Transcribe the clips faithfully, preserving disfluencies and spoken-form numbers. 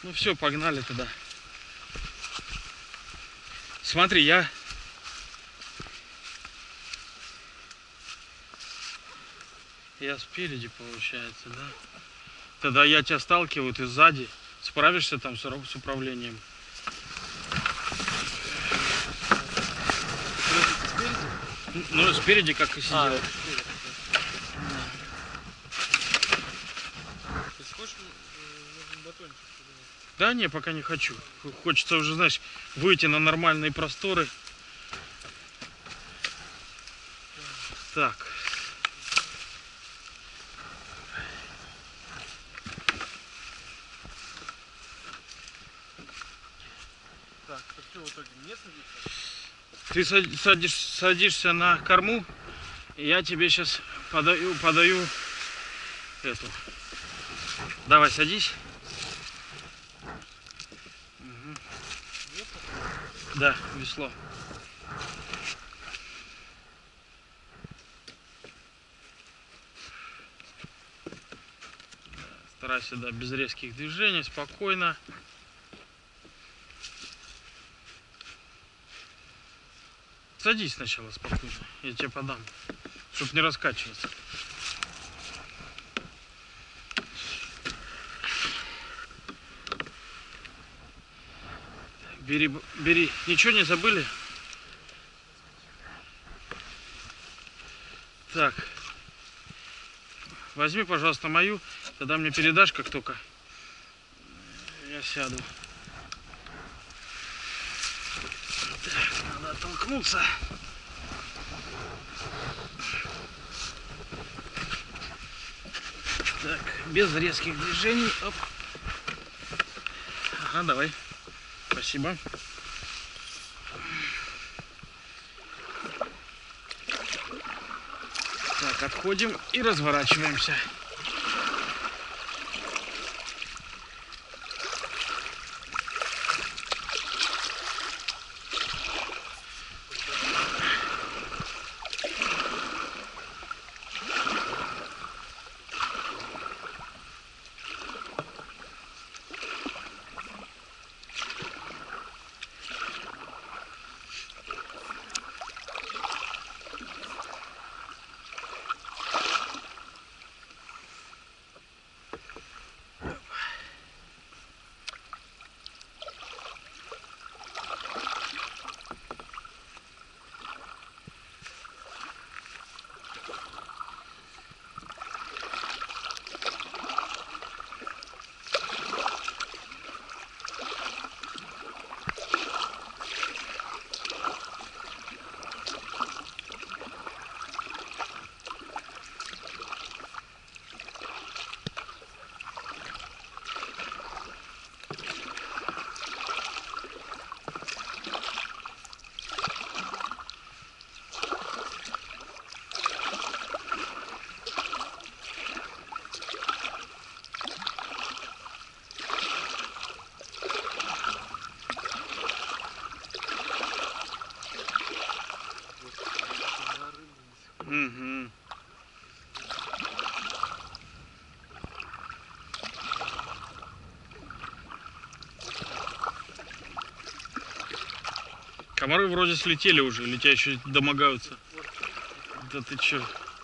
Ну все, погнали туда. Смотри, я... Я спереди, получается, да? Тогда я тебя сталкиваю, ты сзади. Справишься там с управлением? Спереди? Ну, спереди, как и сидел. А, ты хочешь батончик? Да не, пока не хочу. Хочется уже, знаешь, выйти на нормальные просторы. Так. Так, ты что, в итоге не садишься? Ты садишь, садишься на корму, и я тебе сейчас подаю, подаю эту. Давай, садись. Угу. Да, весло. Старайся, да, без резких движений, спокойно. Садись сначала спокойно, я тебе подам, чтобы не раскачиваться. Бери, бери. Ничего не забыли? Так. Возьми, пожалуйста, мою, тогда мне передашь, как только я сяду. Так, надо оттолкнуться. Так, без резких движений. Оп. Ага, давай. Спасибо. Так, отходим и разворачиваемся. Угу. Комары вроде слетели уже, летящие домогаются. Да ты чё?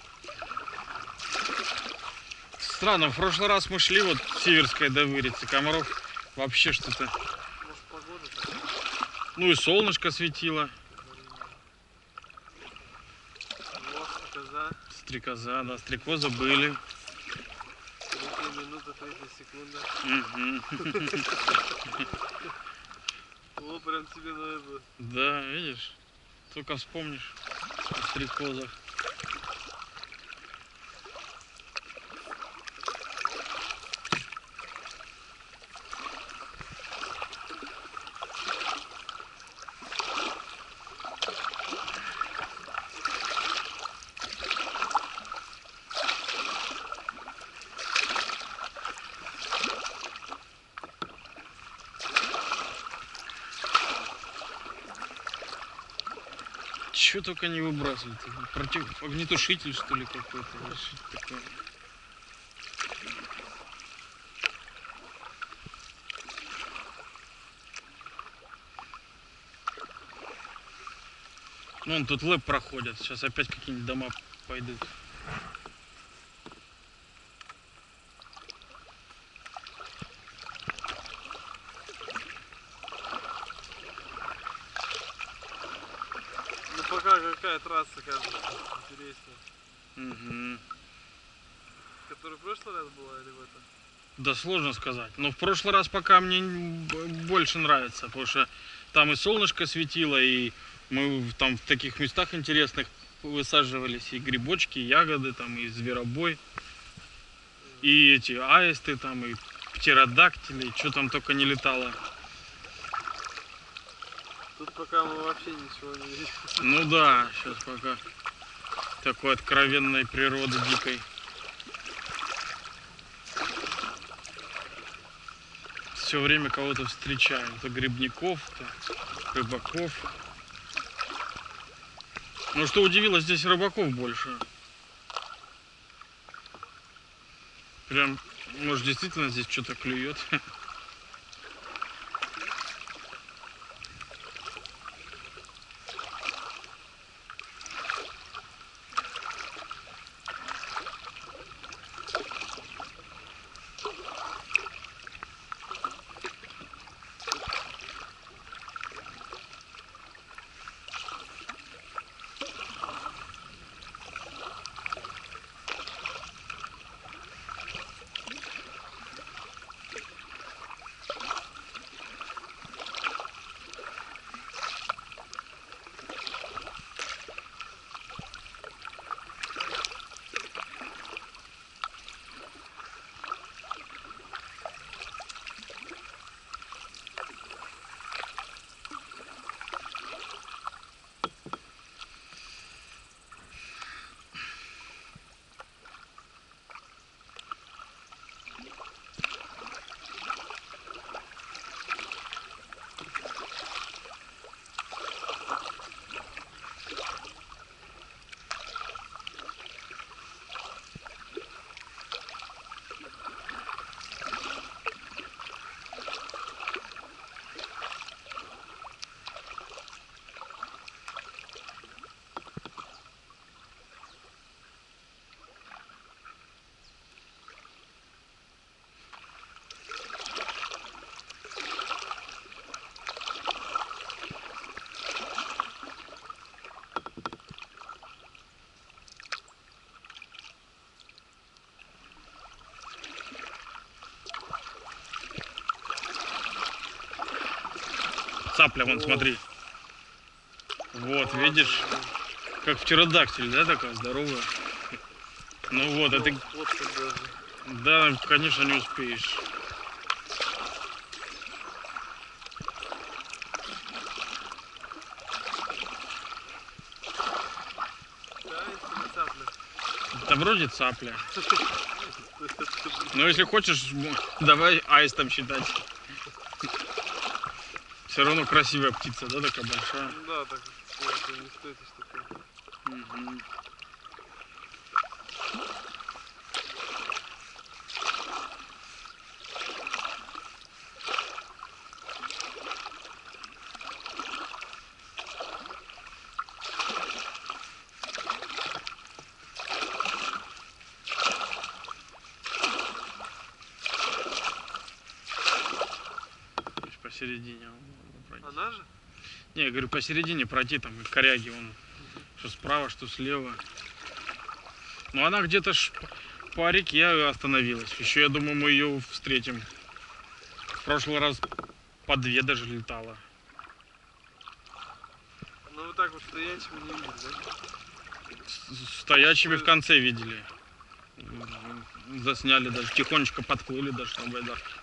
Странно, в прошлый раз мы шли вот в Сиверское до Вырицы, комаров вообще что-то. Может, погода такая? Ну и солнышко светило. Вот, стрекоза. Стрекоза, да, стрекозы были. Третья минута, третья секунда. Угу. О, прям тебе на это. Да, видишь? Только вспомнишь о стрекозах. Чё только не выбрасывают. Против огнетушитель, что ли, какой-то. Ну, он тут лэп проходит. Сейчас опять какие-нибудь дома пойдут. Ну пока какая трасса кажется интереснее. Угу. Которая в прошлый раз была или в этом? Да сложно сказать. Но в прошлый раз пока мне больше нравится, потому что там и солнышко светило, и мы там в таких местах интересных высаживались и грибочки, и ягоды, там и зверобой, и эти аисты, там и птеродактили, что там только не летало. Тут пока мы вообще ничего не видим. Ну да, сейчас пока такой откровенной природы дикой. Все время кого-то встречаем, то грибников, то рыбаков. Ну что удивило, здесь рыбаков больше. Прям, может, действительно здесь что-то клюет. Цапля, вон, смотри. Вот, видишь, как птеродактиль, да, такая здоровая. Ну вот, это... Вот как даже. Да, конечно, не успеешь. Да, если цапля. Да вроде цапля. Но если хочешь, давай аистом считать. Все равно красивая птица, да, такая большая. Ну да, так это не стоит такое. Угу. Посередине. Она же? Не, я говорю, посередине пройти, там и коряги, он что справа, что слева. Но она где-то ж по реке остановилась. Еще, я думаю, мы ее встретим. В прошлый раз по две даже летала. Ну вот так вот стоячими не видно, да? Стоячими в конце видели. Засняли даже, тихонечко подплыли даже на байдарке.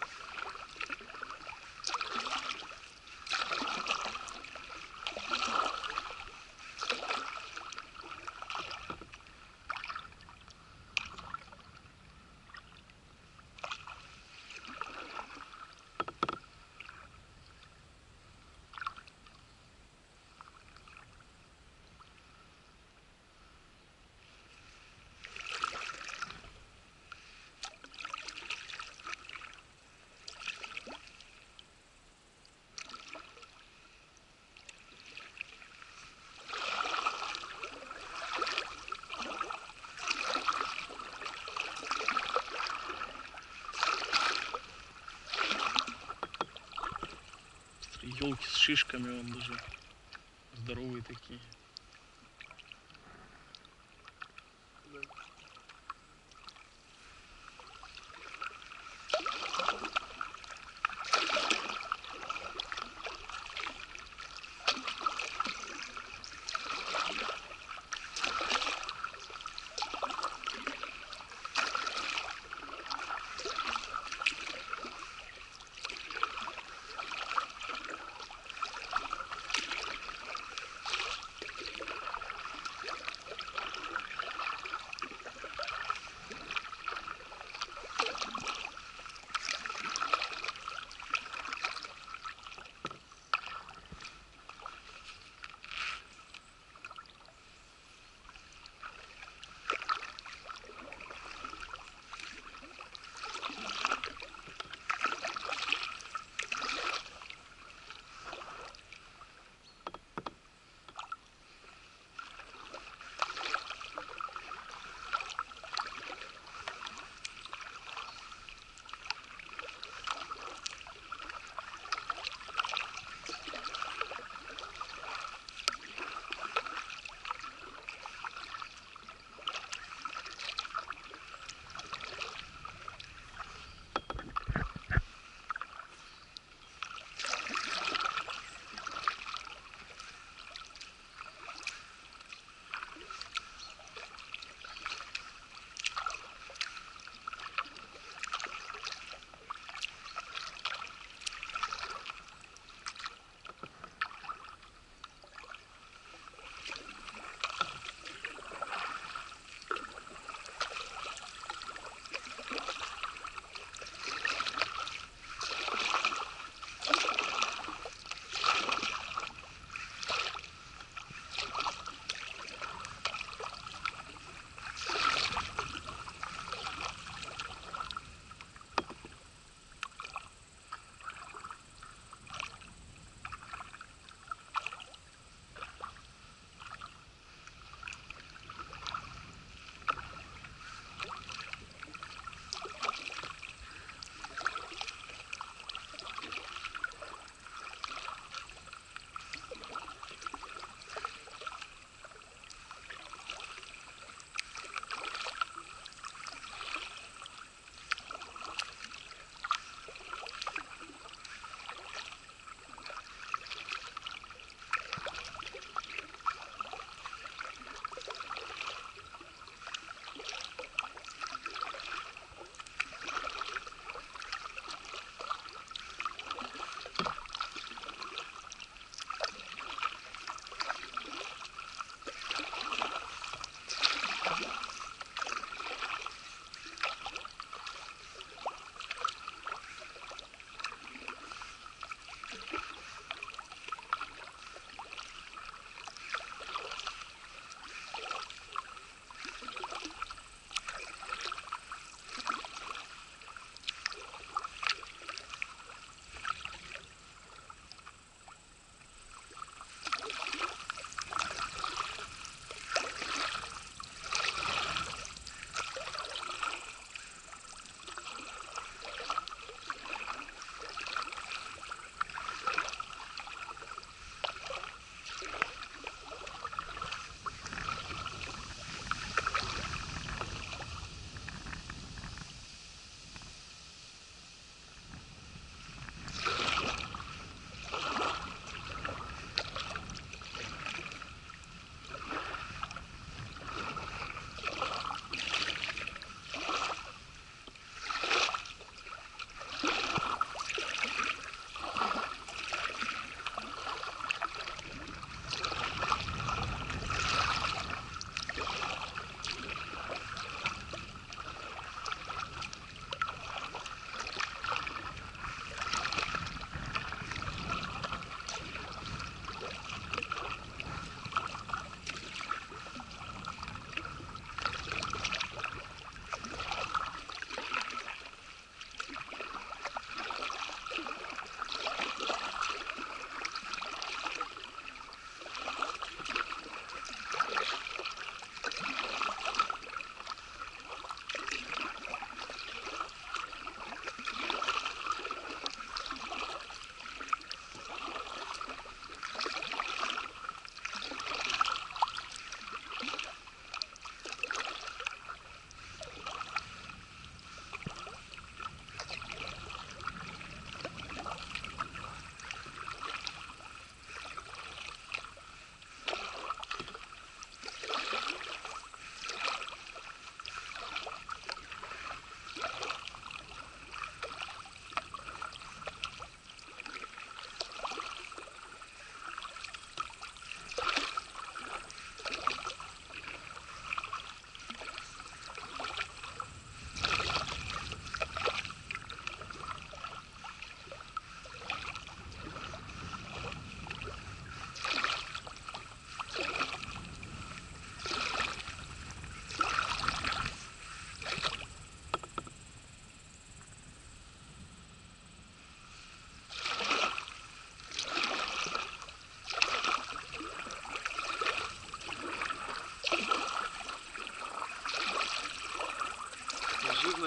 елки с шишками, он даже здоровые такие.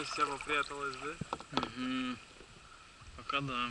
Живность вся попряталась, да? Угу. Пока да.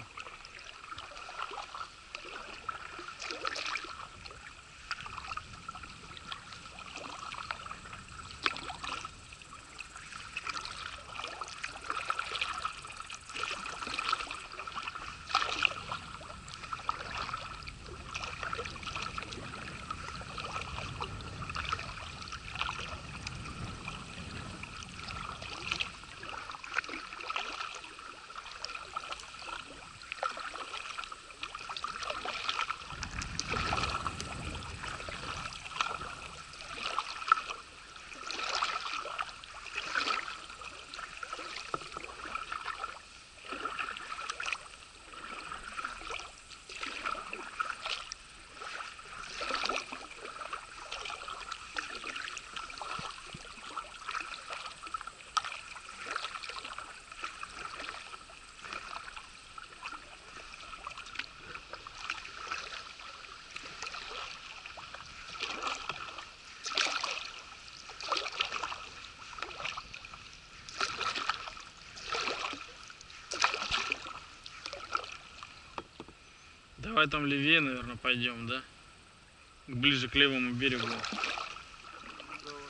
Давай там левее, наверное, пойдем, да? Ближе к левому берегу. Давай.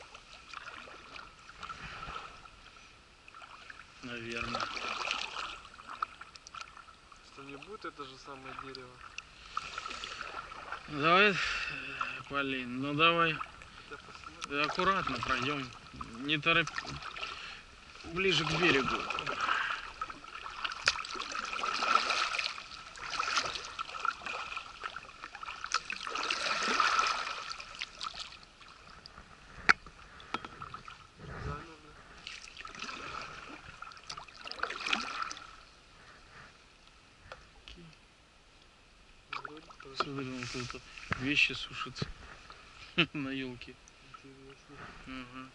Наверное. Что не будет это же самое дерево? Давай, Полин, ну давай. Я посмотрю. Аккуратно пройдем. Не торопи. Ближе к берегу. Замерли. Вроде тоже Смотри, он тут вещи сушатся на елке. интересно. Угу.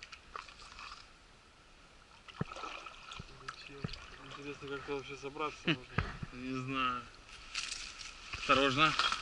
Зачем? Интересно, как-то вообще собраться можно. Не знаю. Осторожно.